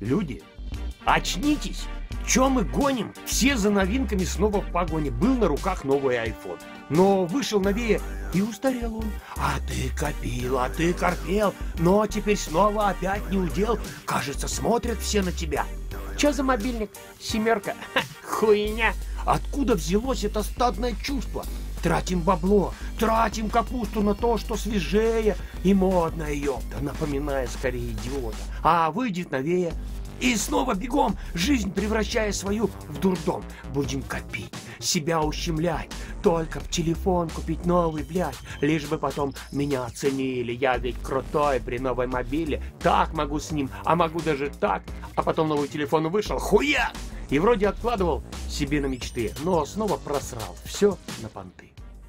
Люди, очнитесь! Чё мы гоним? Все за новинками снова в погоне. Был на руках новый iPhone. Но вышел новее, и устарел он. А ты копил, а ты корпел, но теперь снова опять не удел. Кажется, смотрят все на тебя. Чё за мобильник? 7. Ха, хуйня. Откуда взялось это стадное чувство? Тратим бабло, тратим капусту на то, что свежее и модное, ёпта, напоминая скорее идиота. А выйдет новее. И снова бегом, жизнь превращая свою в дурдом. Будем копить, себя ущемлять, только б телефон купить новый, блядь, лишь бы потом меня оценили. Я ведь крутой при новой мобиле, так могу с ним, а могу даже так. А потом новый телефон вышел, хуя! И вроде откладывал себе на мечты, но снова просрал все на понты.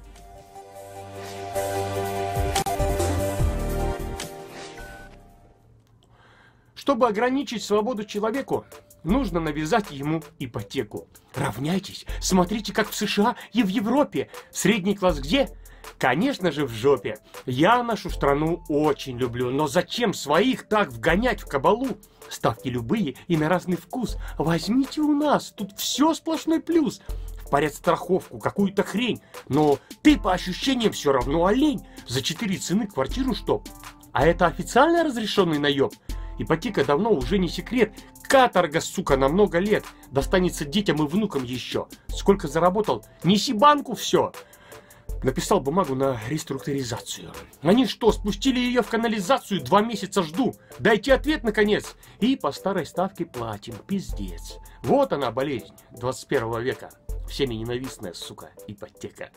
Чтобы ограничить свободу человеку, нужно навязать ему ипотеку. Равняйтесь, смотрите, как в США и в Европе. Средний класс где? Конечно же, в жопе. Я нашу страну очень люблю, но зачем своих так вгонять в кабалу? Ставки любые и на разный вкус. Возьмите у нас, тут все сплошной плюс. Впарят страховку, какую-то хрень, но ты по ощущениям все равно олень. За 4 цены квартиру что? А это официально разрешенный наеб? Ипотека давно уже не секрет. Каторга, сука, на много лет. Достанется детям и внукам еще. Сколько заработал? Неси банку все. Написал бумагу на реструктуризацию. Они что, спустили ее в канализацию? 2 месяца жду. Дайте ответ, наконец. И по старой ставке платим. Пиздец. Вот она, болезнь 21 века. Всеми ненавистная, сука, ипотека.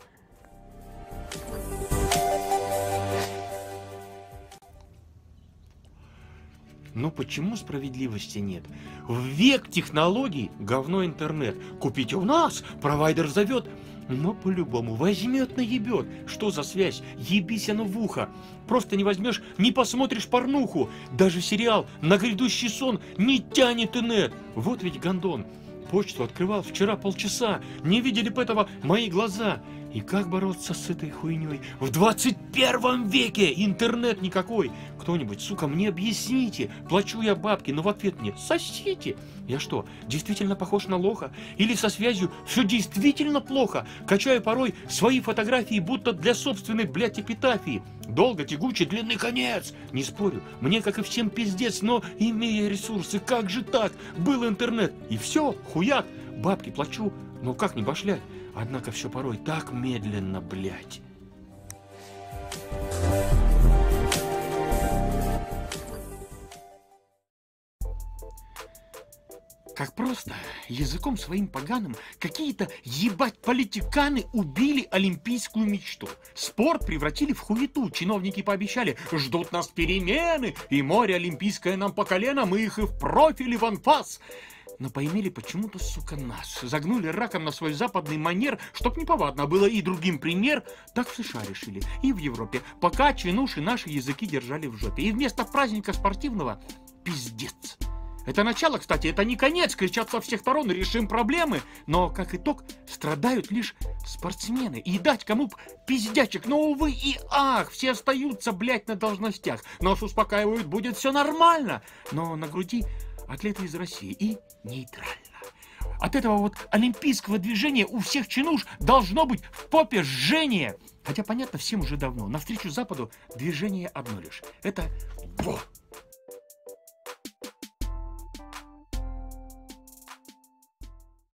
Но почему справедливости нет? В век технологий говно интернет. Купите у нас, провайдер зовет. Но по-любому возьмет, наебет. Что за связь? Ебись оно в ухо. Просто не возьмешь, не посмотришь порнуху. Даже сериал «На грядущий сон» не тянет инет. Вот ведь гондон. Почту открывал вчера полчаса. Не видели бы этого мои глаза. И как бороться с этой хуйней? В 21 веке интернет никакой. Кто-нибудь, сука, мне объясните. Плачу я бабки, но в ответ мне сосите. Я что, действительно похож на лоха? Или со связью все действительно плохо? Качаю порой свои фотографии, будто для собственной, блядь, эпитафии. Долго, тягучий, длинный конец. Не спорю, мне, как и всем, пиздец, но, имея ресурсы, как же так? Был интернет, и все, хуяк. Бабки плачу, но как не башлять? Однако все порой так медленно, блядь. Как просто, языком своим поганым, какие-то, ебать, политиканы убили олимпийскую мечту. Спорт превратили в хуету. Чиновники пообещали, ждут нас перемены, и море олимпийское нам по колено, мы их и в профиль, и в анфас. Но поимели почему-то, сука, нас. Загнули раком на свой западный манер, чтоб неповадно было и другим пример. Так в США решили, и в Европе. Пока чинуши наши языки держали в жопе. И вместо праздника спортивного пиздец. Это начало, кстати, это не конец. Кричат со всех сторон, решим проблемы. Но, как итог, страдают лишь спортсмены. И дать кому пиздячек. Но, увы и ах, все остаются, блядь, на должностях. Нас успокаивают, будет все нормально. Но на груди атлеты из России и нейтрально. От этого вот олимпийского движения у всех чинуш должно быть в попе жжение. Хотя понятно всем уже давно. Навстречу Западу движение одно лишь. Это